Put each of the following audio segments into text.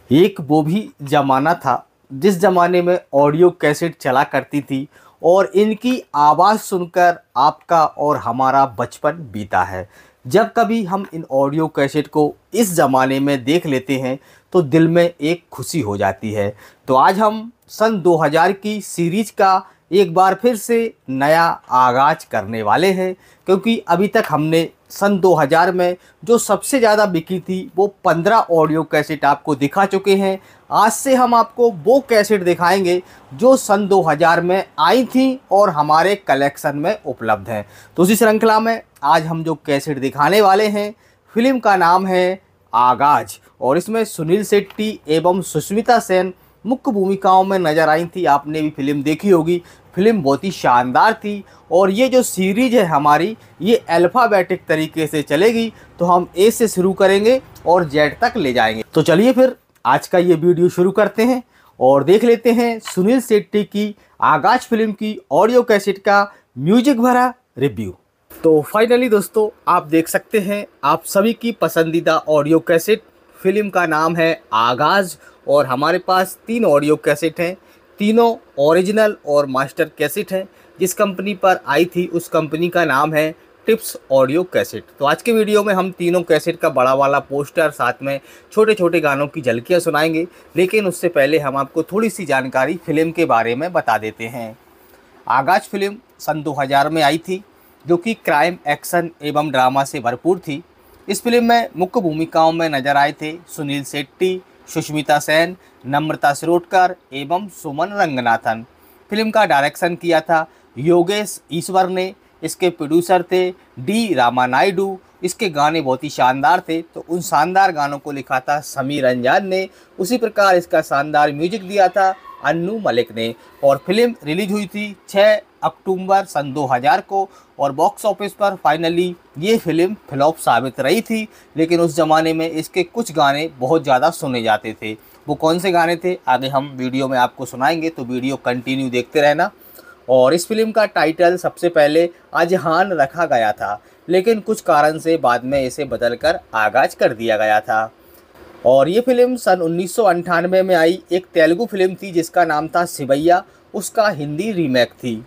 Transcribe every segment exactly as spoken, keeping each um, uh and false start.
एक वो भी ज़माना था जिस ज़माने में ऑडियो कैसेट चला करती थी और इनकी आवाज़ सुनकर आपका और हमारा बचपन बीता है। जब कभी हम इन ऑडियो कैसेट को इस ज़माने में देख लेते हैं तो दिल में एक खुशी हो जाती है। तो आज हम सन दो हज़ार की सीरीज़ का एक बार फिर से नया आगाज़ करने वाले हैं, क्योंकि अभी तक हमने सन दो हज़ार में जो सबसे ज़्यादा बिकी थी वो पंद्रह ऑडियो कैसेट आपको दिखा चुके हैं। आज से हम आपको वो कैसेट दिखाएंगे जो सन दो हज़ार में आई थी और हमारे कलेक्शन में उपलब्ध हैं। तो उसी श्रृंखला में आज हम जो कैसेट दिखाने वाले हैं, फिल्म का नाम है आगाज़ और इसमें सुनील शेट्टी एवं सुष्मिता सेन मुख्य भूमिकाओं में नज़र आई थी। आपने भी फिल्म देखी होगी। फिल्म बहुत ही शानदार थी और ये जो सीरीज़ है हमारी, ये अल्फ़ाबेटिक तरीके से चलेगी। तो हम ए से शुरू करेंगे और जेड तक ले जाएंगे। तो चलिए फिर आज का ये वीडियो शुरू करते हैं और देख लेते हैं सुनील शेट्टी की आगाज़ फिल्म की ऑडियो कैसेट का म्यूजिक भरा रिव्यू। तो फाइनली दोस्तों, आप देख सकते हैं आप सभी की पसंदीदा ऑडियो कैसेट। फिल्म का नाम है आगाज़ और हमारे पास तीन ऑडियो कैसेट हैं। तीनों ओरिजिनल और मास्टर कैसेट हैं। जिस कंपनी पर आई थी उस कंपनी का नाम है टिप्स ऑडियो कैसेट। तो आज के वीडियो में हम तीनों कैसेट का बड़ा वाला पोस्टर, साथ में छोटे छोटे गानों की झलकियाँ सुनाएंगे। लेकिन उससे पहले हम आपको थोड़ी सी जानकारी फिल्म के बारे में बता देते हैं। आगाज़ फिल्म सन दो हज़ार में आई थी, जो कि क्राइम, एक्शन एवं ड्रामा से भरपूर थी। इस फिल्म में मुख्य भूमिकाओं में नजर आए थे सुनील शेट्टी, सुष्मिता सेन, नम्रता शिरोडकर एवं सुमन रंगनाथन। फिल्म का डायरेक्शन किया था योगेश ईश्वर ने। इसके प्रोड्यूसर थे डी रामानायडू। इसके गाने बहुत ही शानदार थे, तो उन शानदार गानों को लिखा था समीर रंजान ने। उसी प्रकार इसका शानदार म्यूजिक दिया था अन्नू मलिक ने। और फिल्म रिलीज हुई थी छह अक्टूबर सन दो हज़ार को और बॉक्स ऑफिस पर फाइनली ये फिल्म फ्लॉप साबित रही थी। लेकिन उस ज़माने में इसके कुछ गाने बहुत ज़्यादा सुने जाते थे। वो कौन से गाने थे आगे हम वीडियो में आपको सुनाएंगे, तो वीडियो कंटिन्यू देखते रहना। और इस फिल्म का टाइटल सबसे पहले अजहान रखा गया था, लेकिन कुछ कारण से बाद में इसे बदलकर आगाज़ कर दिया गया था। और ये फिल्म सन उन्नीस सौ अंठानवे में आई एक तेलुगु फिल्म थी जिसका नाम था शिवैया। उसका हिंदी रीमेक थी।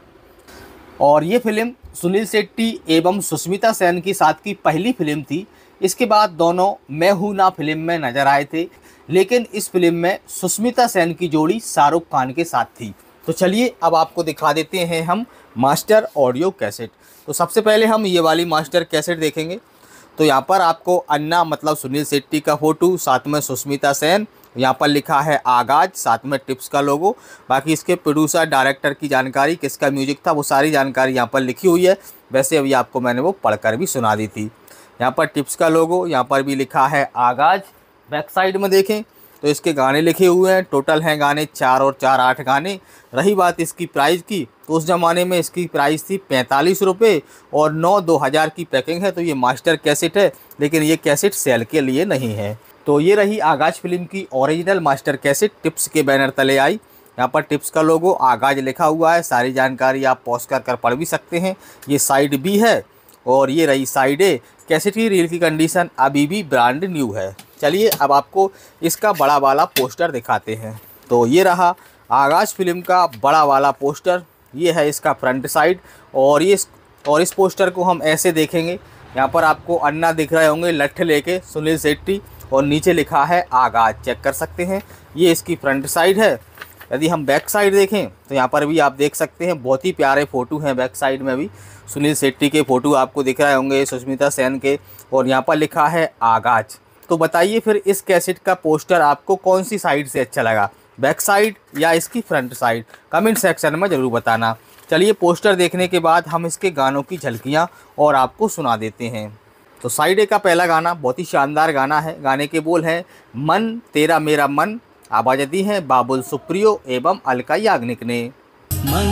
और ये फिल्म सुनील शेट्टी एवं सुष्मिता सेन के साथ की पहली फिल्म थी। इसके बाद दोनों मैं हूं ना फिल्म में नजर आए थे, लेकिन इस फिल्म में सुष्मिता सेन की जोड़ी शाहरुख खान के साथ थी। तो चलिए अब आपको दिखा देते हैं हम मास्टर ऑडियो कैसेट। तो सबसे पहले हम ये वाली मास्टर कैसेट देखेंगे। तो यहाँ पर आपको अन्ना मतलब सुनील शेट्टी का फ़ोटो, साथ में सुष्मिता सेन, यहाँ पर लिखा है आगाज़, साथ में टिप्स का लोगो। बाकी इसके प्रोड्यूसर, डायरेक्टर की जानकारी, किसका म्यूजिक था, वो सारी जानकारी यहाँ पर लिखी हुई है। वैसे अभी आपको मैंने वो पढ़कर भी सुना दी थी। यहाँ पर टिप्स का लोगो, यहाँ पर भी लिखा है आगाज़। बैक साइड में देखें तो इसके गाने लिखे हुए हैं। टोटल हैं गाने चार और चार आठ गाने। रही बात इसकी प्राइस की, तो उस ज़माने में इसकी प्राइस थी पैंतालीस रुपये और नौ दो हज़ार की पैकिंग है। तो ये मास्टर कैसेट है, लेकिन ये कैसेट सेल के लिए नहीं है। तो ये रही आगाज़ फिल्म की ओरिजिनल मास्टर कैसेट, टिप्स के बैनर तले आई। यहाँ पर टिप्स का लोगो, आगाज़ लिखा हुआ है। सारी जानकारी आप पॉज कर कर पढ़ भी सकते हैं। ये साइड बी है और ये रही साइड ए। कैसेट की रील की कंडीशन अभी भी ब्रांड न्यू है। चलिए अब आपको इसका बड़ा वाला पोस्टर दिखाते हैं। तो ये रहा आगाज़ फिल्म का बड़ा वाला पोस्टर। ये है इसका फ्रंट साइड और ये और इस पोस्टर को हम ऐसे देखेंगे। यहाँ पर आपको अन्ना दिख रहे होंगे लठ लेके, सुनील शेट्टी, और नीचे लिखा है आगाज़। चेक कर सकते हैं, ये इसकी फ्रंट साइड है। यदि हम बैक साइड देखें तो यहाँ पर भी आप देख सकते हैं बहुत ही प्यारे फ़ोटो हैं। बैक साइड में भी सुनील शेट्टी के फ़ोटो आपको दिख रहे होंगे, सुष्मिता सेन के, और यहाँ पर लिखा है आगाज़। तो बताइए फिर इस कैसेट का पोस्टर आपको कौन सी साइड से अच्छा लगा, बैक साइड या इसकी फ्रंट साइड? कमेंट सेक्शन में ज़रूर बताना। चलिए पोस्टर देखने के बाद हम इसके गानों की झलकियाँ और आपको सुना देते हैं। तो साइड ए का पहला गाना बहुत ही शानदार गाना है। गाने के बोल हैं मन तेरा मेरा मन। आवाज़ दी है बाबुल सुप्रियो एवं अलका याग्निक ने। मन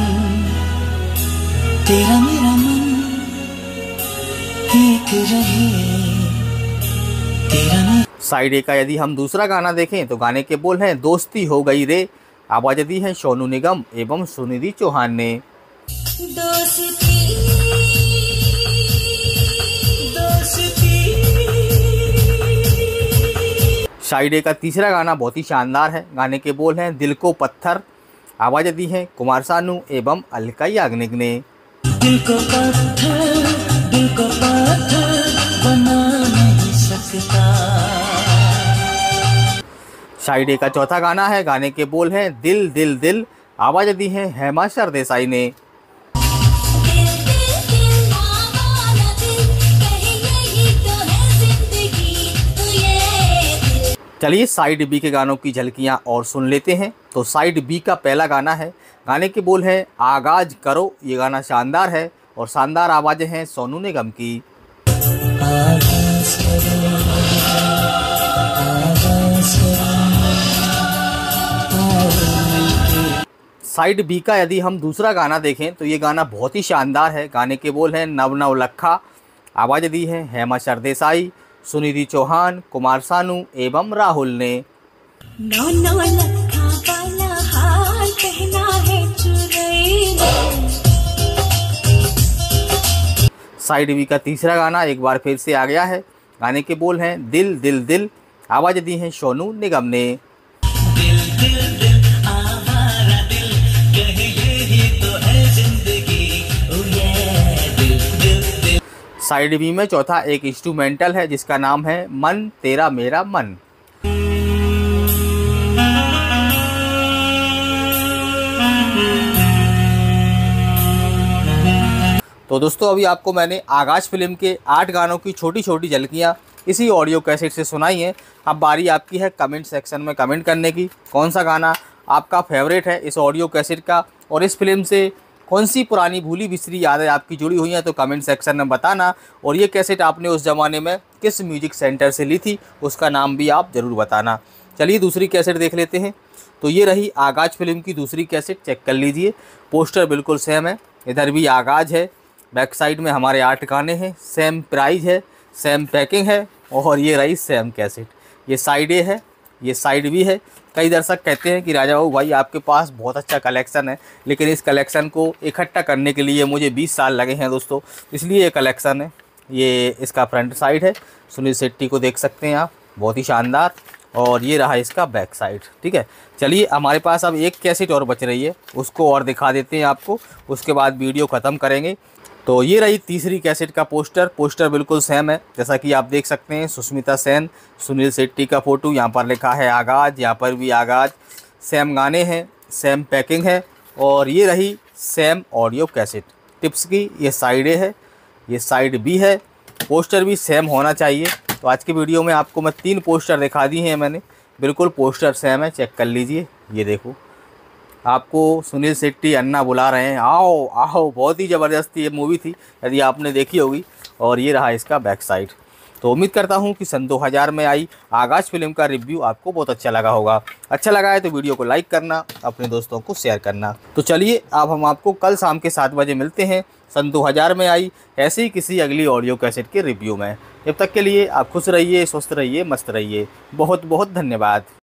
तेरा मेरा मन एक रहे तेरा मेरा। साइड ए का यदि हम दूसरा गाना देखें तो गाने के बोल हैं दोस्ती हो गई रे। आवाज़ दी है सोनू निगम एवं सुनिधि चौहान ने। दोस्ती दोस्ती साइड ए का तीसरा गाना बहुत ही शानदार है। गाने के बोल हैं दिल को पत्थर, आवाज़ दी है कुमार सानू एवं अलका याग्निक ने। दिल को पत्थर, दिल को पत्थर बना नहीं सकता। साइड ए का चौथा गाना है। गाने के बोल हैं दिल दिल दिल, आवाज़ दी है हेमा सरदेसाई ने। दिल दिल दिल आवारा दिल, कहे यही तो है जिंदगी, तू ये दिल। चलिए साइड बी के गानों की झलकियां और सुन लेते हैं। तो साइड बी का पहला गाना है। गाने के बोल हैं आगाज करो। ये गाना शानदार है और शानदार आवाज़ें हैं सोनू निगम की। आगाज करो, आगाज करो, साइड बी का यदि हम दूसरा गाना देखें तो ये गाना बहुत ही शानदार है। गाने के बोल हैं नव नव लखा, आवाज़ दी है हेमा सरदेसाई, सुनिधि चौहान, कुमार सानू एवं राहुल ने। नौ नौ लखा वाला हार पहना है चुरई ने। साइड बी का तीसरा गाना एक बार फिर से आ गया है। गाने के बोल हैं दिल दिल दिल, आवाज़ दी है सोनू निगम ने। दिल दिल दिल आवारा दिल, कहे यही तो है जिंदगी, ओ ये दिल दिल दिल। साइड बी में चौथा एक इंस्ट्रूमेंटल है जिसका नाम है मन तेरा मेरा मन। तो दोस्तों अभी आपको मैंने आगाज फिल्म के आठ गानों की छोटी छोटी झलकियाँ इसी ऑडियो कैसेट से सुनाई है। अब बारी आपकी है कमेंट सेक्शन में कमेंट करने की, कौन सा गाना आपका फेवरेट है इस ऑडियो कैसेट का, और इस फिल्म से कौन सी पुरानी भूली बिसरी यादें आपकी जुड़ी हुई हैं, तो कमेंट सेक्शन में बताना। और ये कैसेट आपने उस ज़माने में किस म्यूजिक सेंटर से ली थी उसका नाम भी आप ज़रूर बताना। चलिए दूसरी कैसेट देख लेते हैं। तो ये रही आगाज फिल्म की दूसरी कैसेट, चेक कर लीजिए। पोस्टर बिल्कुल सेम है, इधर भी आगाज है, बैक साइड में हमारे आठ गाने हैं, सेम प्राइस है, सेम पैकिंग है, और ये रही सेम कैसेट। ये साइड ए है, ये साइड बी है। कई दर्शक कहते हैं कि राजा बाबू भाई आपके पास बहुत अच्छा कलेक्शन है, लेकिन इस कलेक्शन को इकट्ठा करने के लिए मुझे बीस साल लगे हैं दोस्तों, इसलिए ये कलेक्शन है। ये इसका फ्रंट साइड है, सुनील शेट्टी को देख सकते हैं आप, बहुत ही शानदार। और ये रहा इसका बैक साइड, ठीक है। चलिए हमारे पास अब एक कैसेट और बच रही है, उसको और दिखा देते हैं आपको, उसके बाद वीडियो ख़त्म करेंगे। तो ये रही तीसरी कैसेट का पोस्टर। पोस्टर बिल्कुल सेम है, जैसा कि आप देख सकते हैं, सुष्मिता सेन, सुनील शेट्टी का फ़ोटो, यहाँ पर लिखा है आगाज, यहाँ पर भी आगाज। सेम गाने हैं, सेम पैकिंग है, और ये रही सेम ऑडियो कैसेट। टिप्स की ये साइड ए है, ये साइड बी है, पोस्टर भी सेम होना चाहिए। तो आज की वीडियो में आपको मैं तीन पोस्टर दिखा दी हैं मैंने, बिल्कुल पोस्टर सेम है, चेक कर लीजिए। ये देखो, आपको सुनील शेट्टी अन्ना बुला रहे हैं, आओ आओ, बहुत ही ज़बरदस्त ये मूवी थी, यदि आपने देखी होगी। और ये रहा इसका बैक साइड। तो उम्मीद करता हूँ कि सन दो हज़ार में आई आगाज फिल्म का रिव्यू आपको बहुत अच्छा लगा होगा। अच्छा लगा है तो वीडियो को लाइक करना, अपने दोस्तों को शेयर करना। तो चलिए अब हम आपको कल शाम के सात बजे मिलते हैं सन दो हज़ार में आई ऐसी किसी अगली ऑडियो कैसेट के रिव्यू में। जब तक के लिए आप खुश रहिए, स्वस्थ रहिए, मस्त रहिए। बहुत बहुत धन्यवाद।